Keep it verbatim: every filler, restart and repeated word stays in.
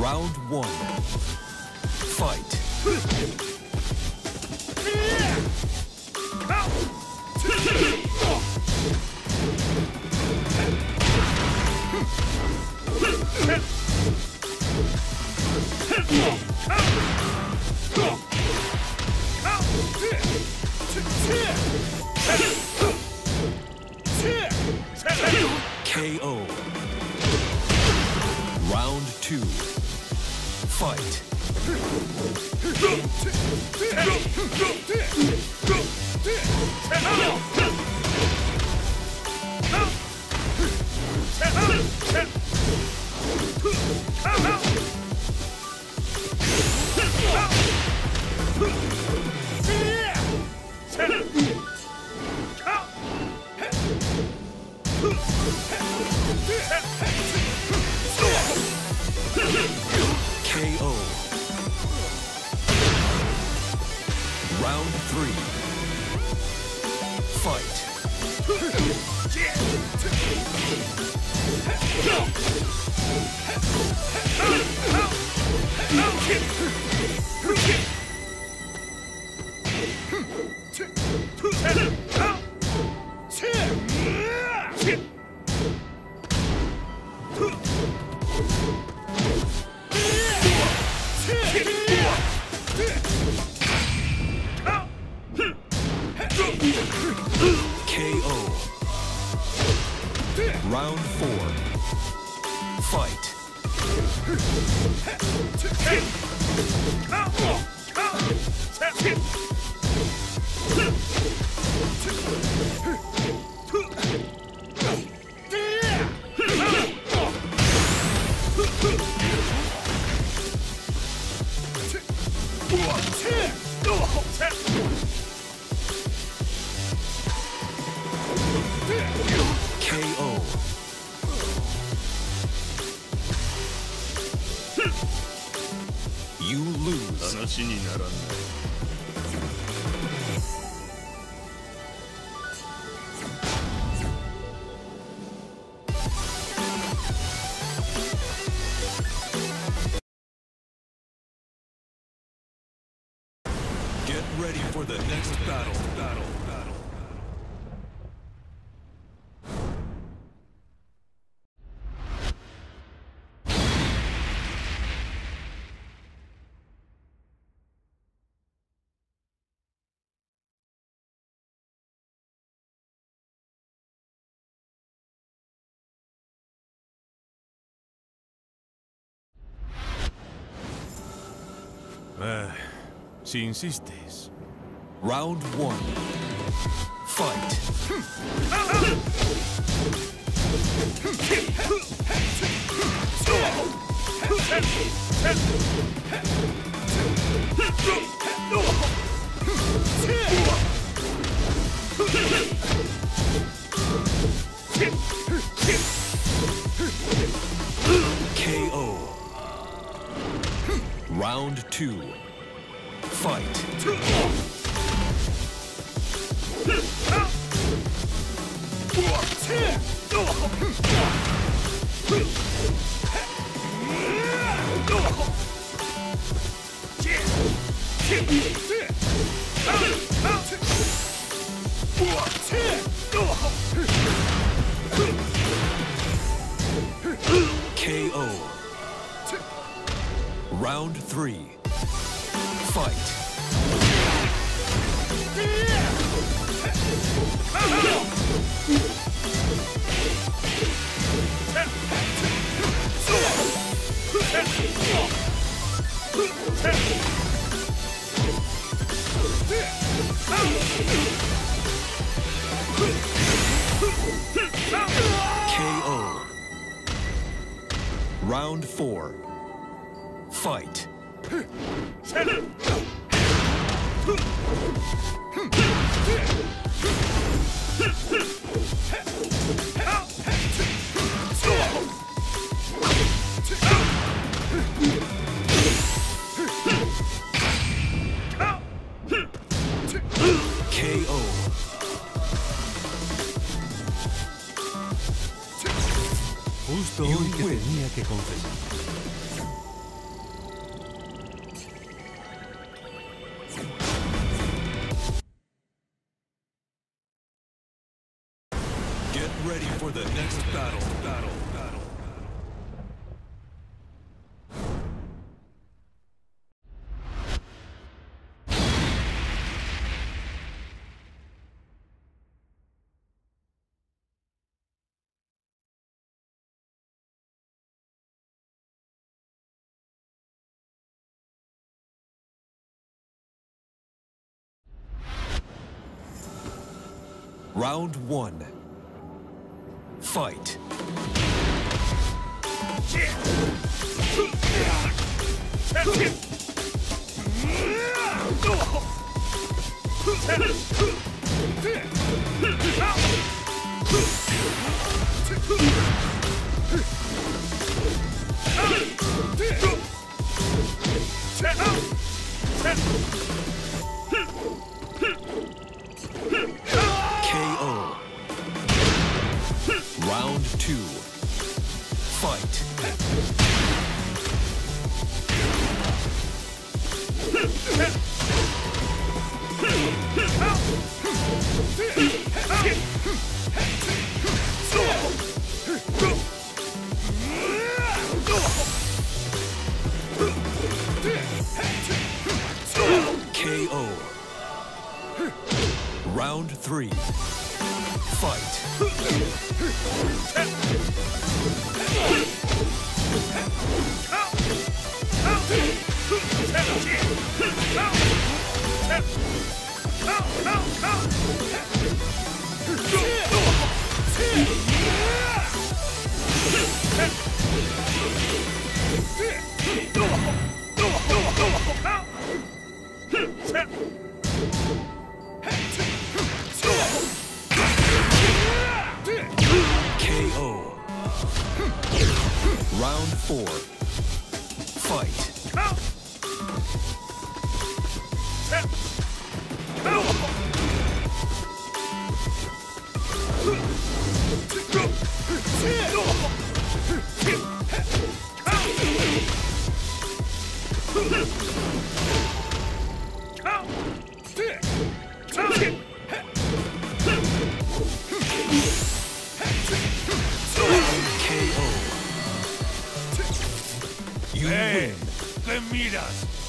Round one. Fight. K O. Round two. Fight. K O. Round three. Fight. K O. Round four. Fight. K O. You lose. 話にならない。Get ready for the next battle. Battle. Battle. Eh, si insistes. Round one. Fight. K O. Round two. Fight. K O. Round three. Fight. K O. Round four. Fight. K O. Justo hoy que tenía que confesar. ready for the next battle. Battle. Battle. Round one. Fight. Round two. Fight. K O. Round three. Fight. K O. Round four. Fight. You Hey, win. ¿qué miras?